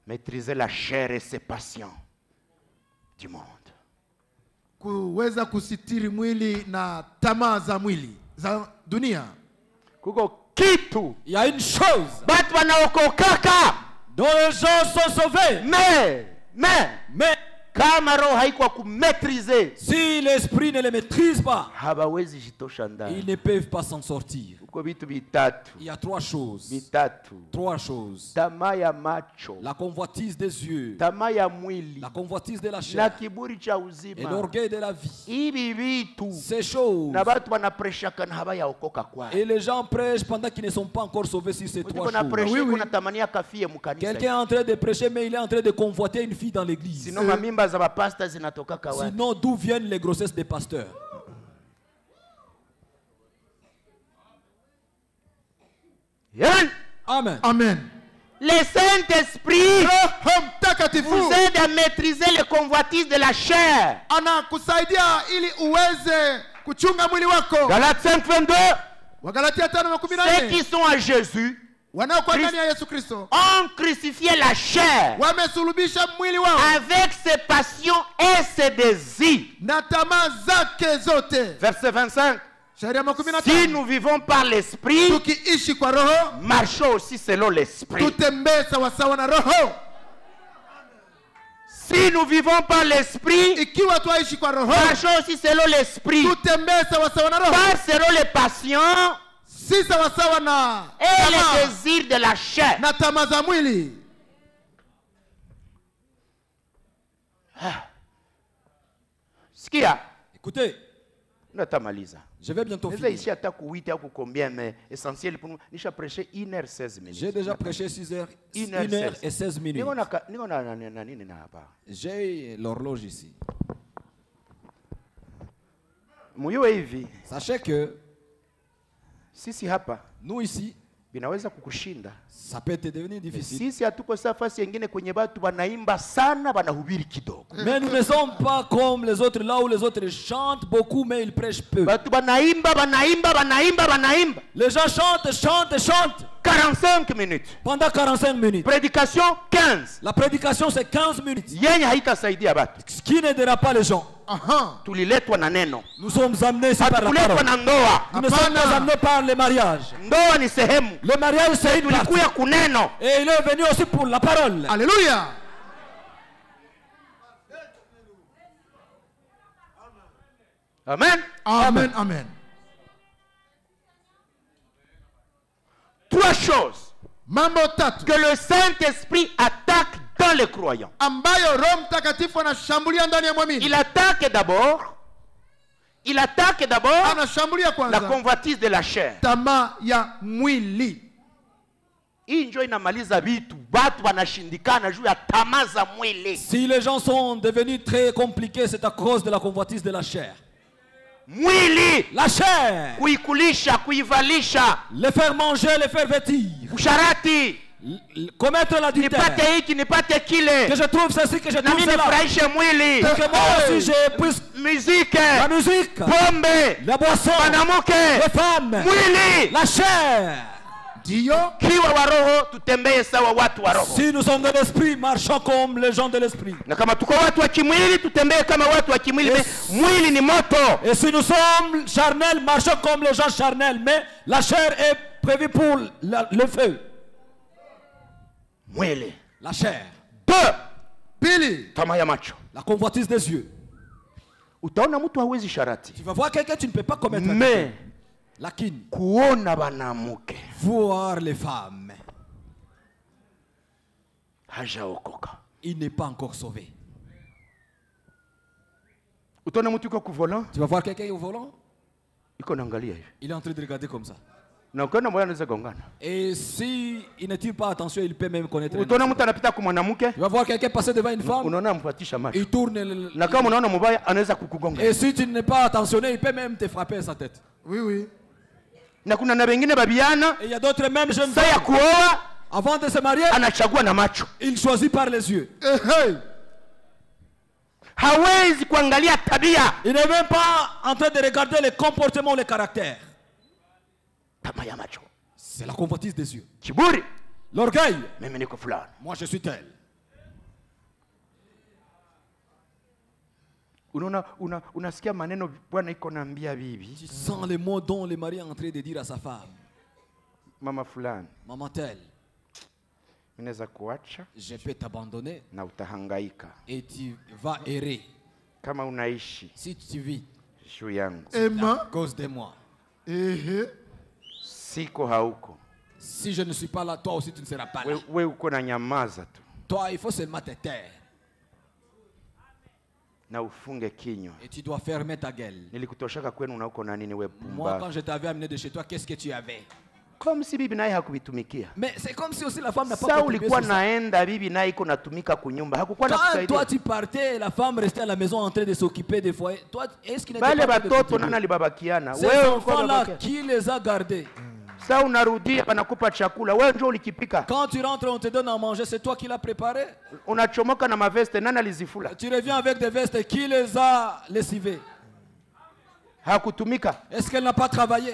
Maîtriser la chair et ses passions du monde. Kuweza kusitiri mwili na tamaa za mwili za dunia. Kuko kitu. Il y a une chose. Batu wanaokokaka. Dont les gens sont sauvés. Mais kama roho haikuwa kumaîtriser, si l'esprit ne les maîtrise pas, hawawezi jitosha ndani. ils ne peuvent pas s'en sortir. Kuko vitu vitatu. Il y a trois choses. Vitatu. Trois choses. Tamaa ya macho. La convoitise des yeux. Tamaa ya mwili. La convoitise de la Na chair. kiburi cha uzima. Et l'orgueil de la vie. Hivi vitu. Ces choses. Na watu wanapreshaka na hawayaokoka kwa. Et les gens prêchent pendant qu'ils ne sont pas encore sauvés sur ces trois choses. Quelqu'un est en train de prêcher, mais il est en train de convoiter une fille dans l'église. Sinon, d'où viennent les grossesses des pasteurs? Amen. Amen. Le Saint-Esprit vous aide à maîtriser les convoitises de la chair. Anakusaidia ili uweze kuchunga mwili wako. Galates 5:22. Wagalatia 5:14. Ceux qui sont à Jésus ont crucifié la chair avec ses passions et ses désirs. Verset 25. Si nous vivons par l'esprit, marchons aussi selon l'esprit. Si nous vivons par l'esprit, marchons aussi selon l'esprit. Pas selon les passions et les désirs de la chair. Ce qu'il y a. Écoutez. Je vais bientôt finir. Ici, combien, mais essentiel pour nous. J'ai prêché 1h16 minutes. J'ai déjà prêché 1h16 minutes. J'ai l'horloge ici. Sachez que nous ici, ça peut te devenir difficile. Mais nous ne sommes pas comme les autres là où les autres chantent beaucoup mais ils prêchent peu. Les gens chantent 45 minutes. Pendant 45 minutes. Prédication 15. La prédication c'est 15 minutes. Ce qui n'aidera pas les gens. Nous sommes amenés ici par la parole. Nous ne sommes pas amenés par le mariage. Le mariage c'est une partie. Et il est venu aussi pour la parole. Alléluia. Amen. Amen. Amen. Trois choses que le Saint-Esprit attaque dans les croyants. Il attaque d'abord la convoitise de la chair. Si les gens sont devenus très compliqués, c'est à cause de la convoitise de la chair. La chair. Les faire manger, les faire vêtir. Commettre l'adultère. Que je trouve ceci, que je trouve cela. Que moi aussi je puisse. La musique. La boisson. Les femmes. La chair. Si nous sommes de l'esprit, marchons comme les gens de l'esprit. Et si nous sommes charnels, marchons comme les gens charnels. Mais la chair est prévue pour le feu. La chair. La convoitise des yeux. Tu vas voir quelqu'un, tu ne peux pas commettre. Mais la kin. Voir les femmes. Il n'est pas encore sauvé. Tu vas voir quelqu'un au volant. Il est en train de regarder comme ça. Et si il ne tire pas attention, il peut même connaître. Tu vas voir quelqu'un passer devant une femme. Il tourne. Et si tu n'es pas attentionné, il peut même te frapper sa tête. Oui, oui. Et il y a d'autres mêmes jeunes femmes. Avant de se marier, il choisit par les yeux. Il n'est même pas en train de regarder les comportements, les caractères. C'est la convoitise des yeux. L'orgueil. Moi je suis tel. Unasikia maneno Bwana iko naambia bibi. Tu sens les mots dont le mari est en train de dire à sa femme. Mama fulani. Maman telle. Minaweza kuacha. Je peux t'abandonner. Na utahangaika. Et tu vas errer. Kama unaishi. Si tu vis. Juu yangu. À cause de moi. Siko hauko. Si je ne suis pas là, toi aussi tu ne seras pas là. Wewe uko na nyamaza tu. Toi, il faut seulement te taire. Na ufunge kinywa. Et tu dois fermer ta gueule. Nilikutoshaka kwenu na uko na nini wewe pumba? Moi, quand je t'avais amené de chez toi, qu'est-ce que tu avais? Comme si bibi naye hakubitumikia. Mais c'est comme si aussi la femme n'a pas contribué. Sa ulikuwa naenda bibi naye iko natumika kunyumba. Hakukuwa nakusaidia. Quand toi tu partais, la femme restait à la maison en train de s'occuper des foyers. Toi, est-ce qu'il n'était pas batoto nana libabakiana? Ces enfants-là, qui les a gardés? Sa unarudia banakupa chakula. Wewe ndio ulikipika. Quand tu rentres, on te donne à manger, c'est toi qui l'as préparé? Unachomoka na maveste, nana lizifula? Tu reviens avec des vestes, qui les a lessivées? Hakutumika. Est-ce qu'elle n'a pas travaillé?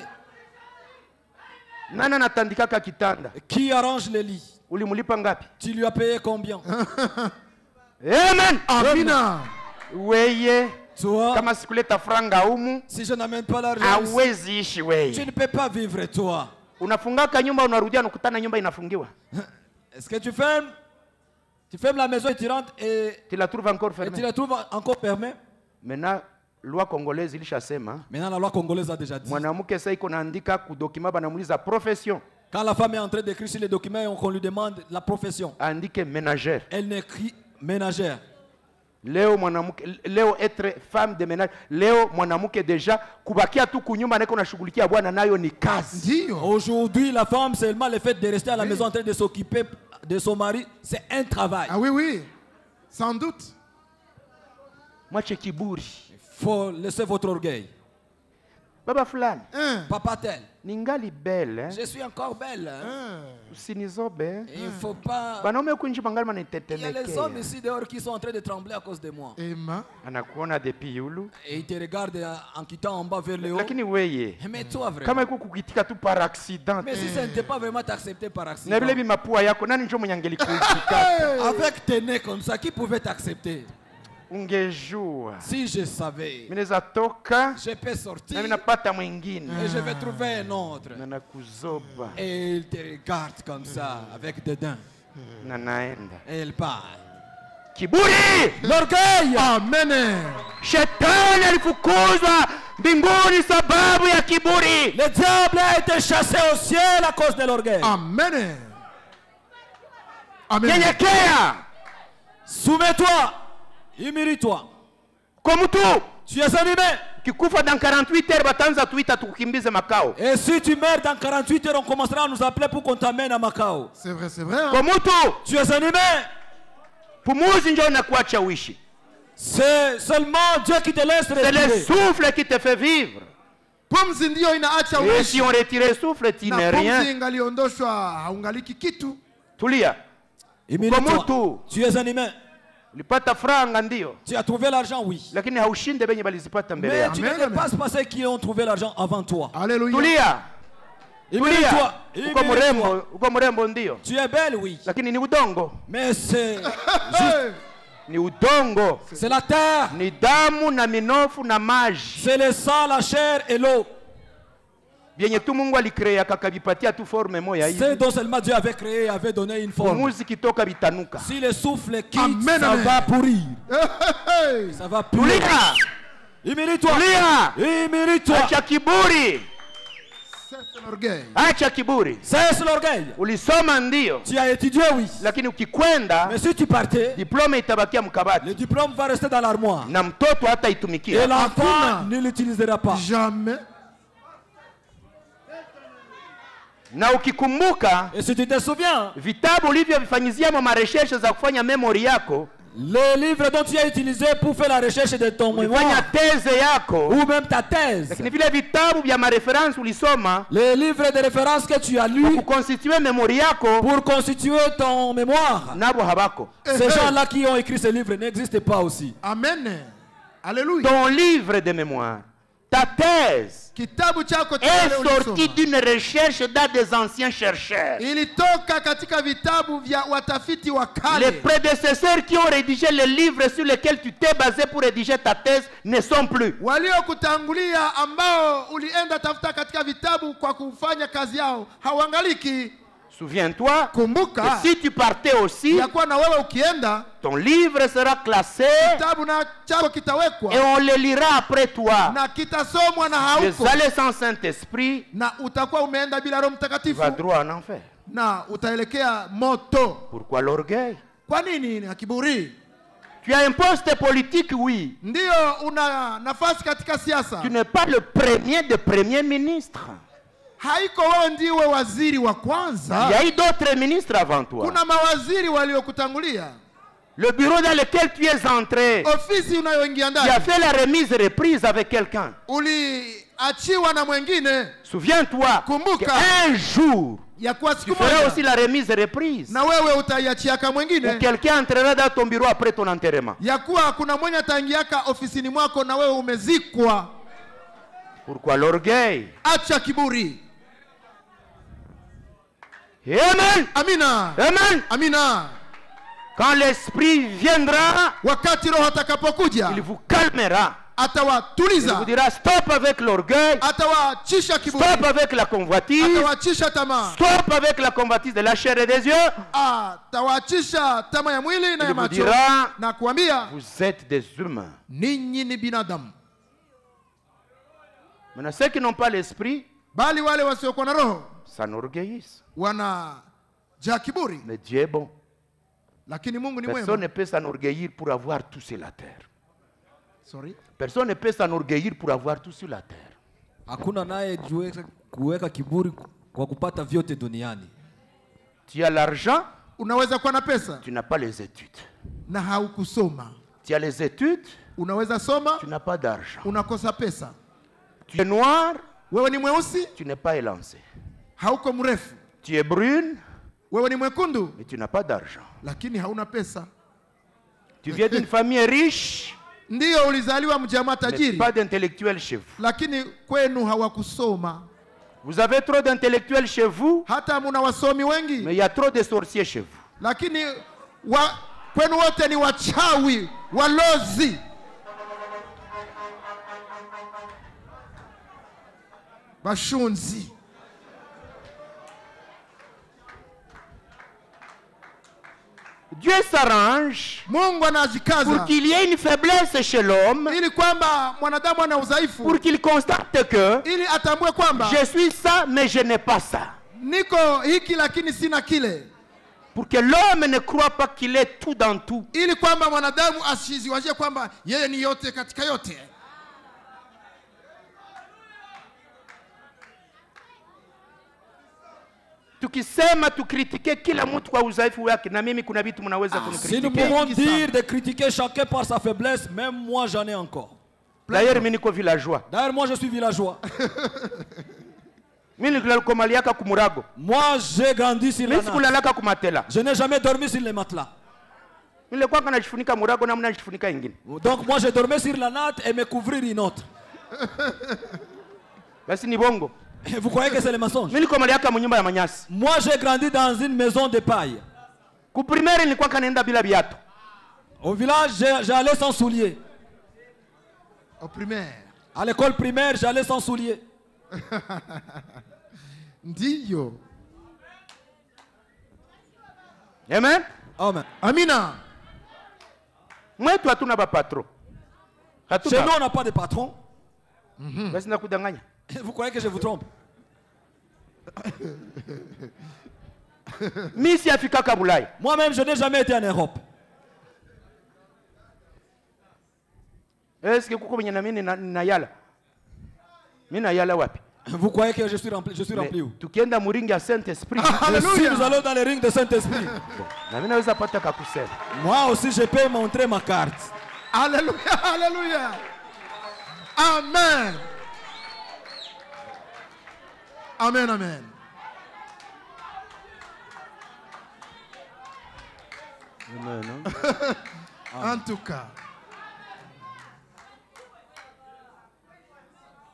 Nana natandikaka kitanda. Qui arrange les lits? Ulimulipa ngapi? Tu lui as payé combien? Amen. Amina. Weye. Toi, kama sikuleta franga humu, si je n'amène pas l'argent, hauwezi ishi wewe. tu ne peux pas vivre toi. Unafungaka nyumba, unarudia unakutana nyumba inafungiwa. Est-ce que tu fermes la maison et tu rentres et tu la trouves encore fermée? Et tu la trouves encore fermée? Maintenant loi congolaise ilishasema. Maintenant la loi congolaise a déjà dit. Mwanamke sasa iko naandika ku document banamuuliza profession. Quand la femme est en train d'écrire sur les documents et qu'on lui demande la profession, andike ménagère. Elle n'écrit ménagère. Leo mwanamke, leo être femme de ménage, leo mwanamke déjà kubakia tu kunyumba nako nashughulikia bwana nayo ni kazi. Aujourd'hui la femme seulement le fait de rester à la maison en train de s'occuper de son mari, c'est un travail. Ah oui oui, sans doute. Mwache kiburi. Il faut laisser votre orgueil. Baba fulani. Papa tel. Ningali belle. Hein? Je suis encore belle. Usinizobe. Il faut pas. Il y a les hommes ici dehors qui sont en train de trembler à cause de moi. Anakuona depuis yulu. Et ils te regardent en quittant en bas vers le haut. Lakini weye. Mais toi vraiment. Kama iko kukitika tu par accident. Mais si ça n'était pas vraiment accepté par accident. Na vile mapua yako nani njo mnyangeli kuitika. Avec tes nez comme ça, qui pouvait t'accepter? Ungejua. Si je savais. Minaweza toka. Je peux sortir. Na minapata mwingine. Et je vais trouver un autre. Na nakuzoba. Et il te regarde comme ça avec dédain. Na naenda. Et il part. Kiburi! L'orgueil! Amen. Shetani alifukuzwa mbinguni sababu ya kiburi. Le diable a été chassé au ciel à cause de l'orgueil. Amen. Amen. Nyenyekea. Soumets-toi. Humilie-toi. Comme tout. Tu es animé. Kikufa dans 48 heures batanza tuita tukimbize makao. Et si tu meurs dans 48 heures, on commencera à nous appeler pour qu'on t'amène à Macao. C'est vrai, c'est vrai. Hein? Comme tout. Tu es animé. Pumuzi ndio nakuacha uishi. C'est seulement Dieu qui te laisse respirer. C'est le souffle qui te fait vivre. Pumzi ndio inaacha uishi. Et si on retire le souffle, tu n'es rien. Pumzi ingaliondoshwa haungaliki kitu. Tulia. Humilie-toi. Tu es animé. Ulipata franga ndio. Tu as trouvé l'argent, oui. Lakini haushinde benye balizipata mbele yako. Mais tu ne dépasses pas ceux qui ont trouvé l'argent avant toi. Alléluia. Tulia. Humilie-toi. Uko mrembo, uko mrembo ndio. Tu es belle, oui. Lakini ni udongo. Mais c'est juste ni udongo. C'est la terre. Ni damu na minofu na maji. C'est le sang, la chair et l'eau. Bien tu Mungu alikrea kakabipatia tu forme moya hivi. C'est dont seulement Dieu avait créé, avait donné une forme. Muzi kitoka bitanuka. Si le souffle quitte, ça va pourrir. Ça va pourrir. Humilie-toi. Humilie-toi. Acha kiburi. Cesse l'orgueil. Acha kiburi. Cesse l'orgueil. Ulisoma ndio. Tu as étudié, oui. Lakini ukikwenda, mais si tu partais, diplôme itabakia mkabati. Le diplôme va rester dans l'armoire. Na mtoto hata itumikia. Et l'enfant ne l'utilisera pas. Jamais. Na ukikumbuka, et si tu te souviens, vitabu ulivyovifanyizia ma recherche za kufanya memory yako, les livres dont tu as utilisé pour faire la recherche de ton mémoire, thèse yako, ou même ta thèse, lakini vile vitabu vya ma référence ulisoma, les livres de référence que tu as lus pour constituer memory yako, pour constituer ton mémoire, nabo habako. Ces gens-là qui ont écrit ces livres n'existent pas aussi. Amen. Alléluia. Ton livre de mémoire, Ta thèse est sortie d'une recherche dans des anciens chercheurs. Les prédécesseurs qui ont rédigé les livres sur lesquels tu t'es basé pour rédiger ta thèse ne sont plus. Souviens-toi que si tu partais aussi, ton livre sera classé et on le lira après toi. Tu es allé sans Saint-Esprit, tu vas droit en enfer. Pourquoi l'orgueil? Tu as un poste politique, oui. Tu n'es pas le premier des premiers ministres. Il y a eu d'autres ministres avant toi. Le bureau dans lequel tu es entré, tu as fait la remise-reprise avec quelqu'un. Souviens-toi qu'un jour, tu feras aussi la remise-reprise. Ou quelqu'un entrera dans ton bureau après ton enterrement. Pourquoi l'orgueil? Amen. Amina. Amen. Amina. Quand l'esprit viendra, il vous calmera. Il vous dira stop avec l'orgueil, stop avec la convoitise, stop avec la convoitise de la chair et des yeux. Il vous dira vous êtes des humains. Maintenant ceux qui n'ont pas l'esprit s'enorgueillissent. Mais Dieu est bon. Personne ne peut s'enorgueillir pour avoir tout sur la terre. Personne ne peut s'enorgueillir pour avoir tout sur la terre. Tu as l'argent, tu n'as pas les études. Tu as les études, tu n'as pas d'argent. Tu es noir, tu n'es pas élancé. Tu es brune, mais tu n'as pas d'argent. Tu viens d'une famille riche, mais pas d'intellectuels chez vous. Vous avez trop d'intellectuels chez vous, mais il y a trop de sorciers chez vous. Dieu s'arrange pour qu'il y ait une faiblesse chez l'homme, pour qu'il constate que je suis ça mais je n'ai pas ça. Pour que l'homme ne croit pas qu'il est tout dans tout. Tukisema tukritike kila mtu kwa udhaifu wake na mimi kuna vitu mnaweza kunikritike. Si nous pouvons dire de critiquer chacun par sa faiblesse, même moi j'en ai encore. D'ailleurs mimi niko villageois. D'ailleurs moi je suis villageois. Mimi nilikomaliaka kumurago. Moi j'ai grandi sur la natte. Je n'ai jamais dormi sur les matelas. Nilikuwa najifunika murago na mnajifunika ingine. Donc moi j'ai dormi sur la natte et me couvrir une autre. Basi ni bongo. Vous croyez que c'est le mensonge? Moi j'ai grandi dans une maison de paille. Au village j'allais sans souliers. Au primaire. À l'école primaire j'allais sans souliers. Ndiyo. Amen. Amen. Amina. Moi toi tu n'as pas patron. Chez nous on n'a pas de patron. Vous croyez que je vous trompe? Moi-même, je n'ai jamais été en Europe. Est-ce que vous croyez que je suis rempli? Je suis rempli où? Si nous allons dans les rings de Saint-Esprit. Moi aussi, je peux montrer ma carte. Alléluia, alléluia. Amen. Amen, amen. Amen. En tout cas.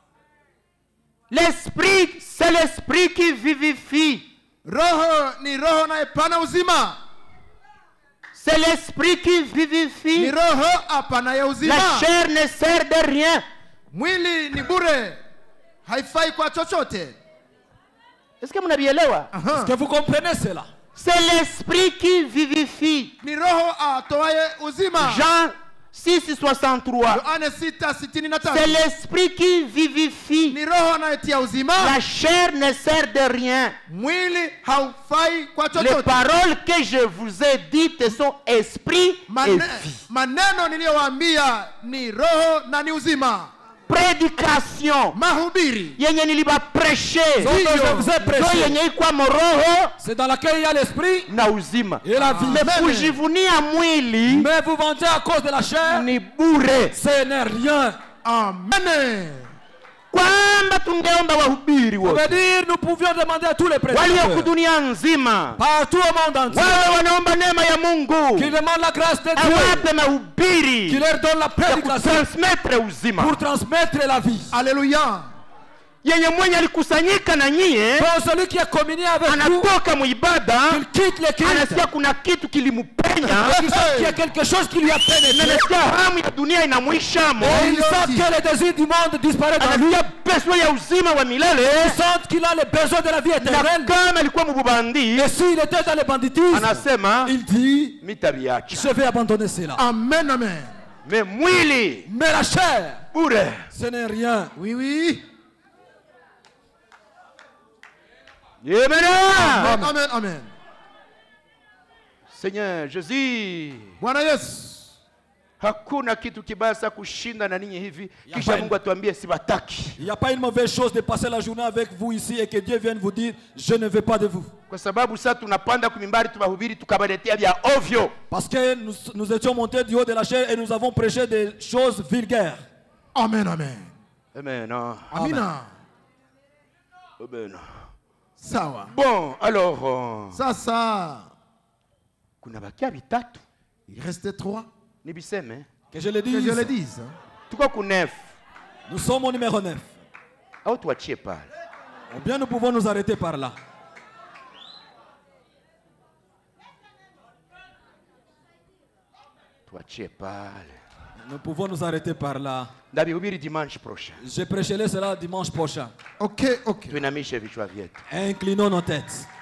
L'esprit, c'est l'esprit qui vivifie. Roho ni roho na epana uzima. C'est l'esprit qui vivifie. Ni roho apana ya uzima. La chair ne sert de rien. Mwili ni bure. Haifai kwa chochote. Est-ce que vous n'aviez-le? Est-ce que vous comprenez cela? C'est l'esprit qui vivifie. Ni roho atoaye uzima. Jean 6:63. C'est l'esprit qui vivifie. Ni roho anayetia uzima. La chair ne sert de rien. Mwili haufai kwa chochote. Les paroles que je vous ai dites sont esprit et vie. Maneno niliyowaambia ni roho na ni uzima. Prédication. Mahubiri. Yenye niliba prêcher. C'est dans laquelle il y a l'esprit na uzima. Et la vie. Mais kujivunia mwili. Mais vous vantez à cause de la chair. Ni bure. Ce n'est rien. Amen. Kwamba tungeomba wahubiri wote. Ça veut dire nous pouvions demander à tous les prédicateurs. Walio dunia nzima. Partout au monde entier. Wale wanaomba neema ya Mungu. Qui demandent la grâce de Dieu. Awape mahubiri. Qui leur donne la prédication. Transmettre uzima. Pour transmettre la vie. Alléluia. Yenye mwenye alikusanyika na nyie. Pour celui qui a communié avec vous. Anatoka muibada. Il quitte le culte. Anasikia kuna kitu kilimupenya. Il y a quelque chose qui lui a pénétré. Anasikia hamu ya dunia inamwishamo. Il sent que les désirs du monde disparaissent dans lui. Anasikia besoin ya uzima wa milele. Il sent qu'il a le besoin de la vie éternelle. Na kama alikuwa mbubandi. Et s'il était dans le banditisme. Anasema. Il dit. Mitabiacha. Je vais abandonner cela. Amen, amen. Mais mwili. Mais la chair. Bure. Ce n'est rien. Oui, oui. Amen. Amen, amen. Seigneur Jésus. Bwana Yesu. Hakuna kitu kibaya sana kushinda na ninyi hivi kisha Mungu atuambie sibataki. Il n'y a pas une mauvaise chose de passer la journée avec vous ici et que Dieu vienne vous dire je ne veux pas de vous. Kwa sababu sasa tunapanda kumimbari tubahubiri tukabaletea vya ovyo. Parce que nous étions montés du haut de la chair et nous avons prêché des choses vulgaires. Amen, amen. Amen. Amina. Amen. Sawa. Bon, alors sasa kuna bakia bitatu. Il restait 3. Nibiseme. Que je le dise. Que je le dise. Tuko ku 9. Nous sommes au numéro 9. Au tuachie pale. Ou bien nous pouvons nous arrêter par là. Tuachie pale. Nous pouvons nous arrêter par là. Dimanche prochain. Je prêcherai cela dimanche prochain. Ok, ok. Tuinamishe vichwa vyetu. Inclinons nos têtes.